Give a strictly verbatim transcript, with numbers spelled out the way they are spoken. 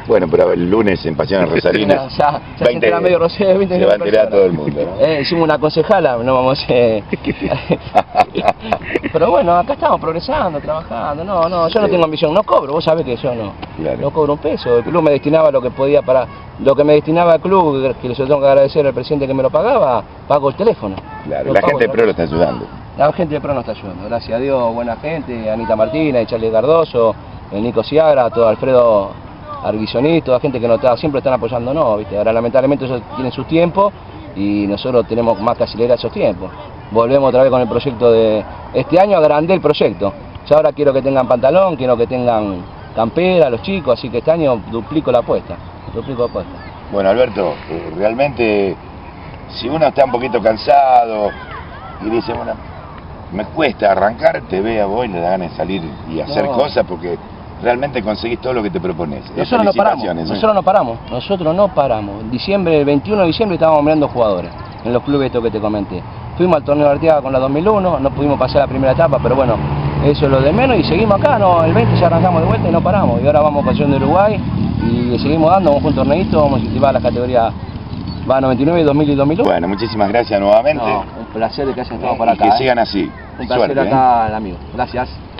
Bueno, pero el lunes en Pasiones Rosarinas ya, ya se entera medio Rosario, veinte se va a enterar todo el mundo, ¿no? Eh, hicimos una concejala, no vamos eh... Pero bueno, acá estamos progresando, trabajando. No, no, yo no tengo ambición, no cobro, vos sabés que yo no, claro. No cobro un peso. El club me destinaba lo que podía para, lo que me destinaba el club, que les tengo que agradecer al presidente que me lo pagaba, pago el teléfono. Claro, la gente de Pro lo está ayudando. La gente de Pro nos está ayudando, gracias a Dios, buena gente, Anita Martínez, Charlie Cardoso, el Nico Ciagra, todo Alfredo Arguisoni, toda gente que nos está, siempre están apoyándonos, ¿viste? Ahora lamentablemente ellos tienen sus tiempos y nosotros tenemos más que acelerar esos tiempos. Volvemos otra vez con el proyecto de este año, agrandé el proyecto. Yo ahora quiero que tengan pantalón, quiero que tengan campera los chicos, así que este año duplico la apuesta, duplico la apuesta. Bueno, Alberto, eh, realmente si uno está un poquito cansado y dice, bueno, me cuesta arrancar, te ve a vos y le da ganas de salir y hacer no. cosas porque realmente conseguís todo lo que te propones. Nosotros no paramos, ¿eh? nosotros no paramos, nosotros no paramos. En diciembre, el veintiuno de diciembre estábamos mirando jugadores en los clubes estos que te comenté. Fuimos al torneo de Arteaga con la dos mil uno, no pudimos pasar la primera etapa, pero bueno, eso es lo de menos y seguimos acá, no, el veinte ya arrancamos de vuelta y no paramos. Y ahora vamos a Pasión de Uruguay y le seguimos dando, vamos a un torneito, vamos a incentivar las categorías va noventa y nueve, dos mil y dos mil uno. Bueno, muchísimas gracias nuevamente. No, un placer de que hayan estado por acá. Y que ¿eh? sigan así. Un placer. Suerte, acá, ¿eh? Amigo. Gracias.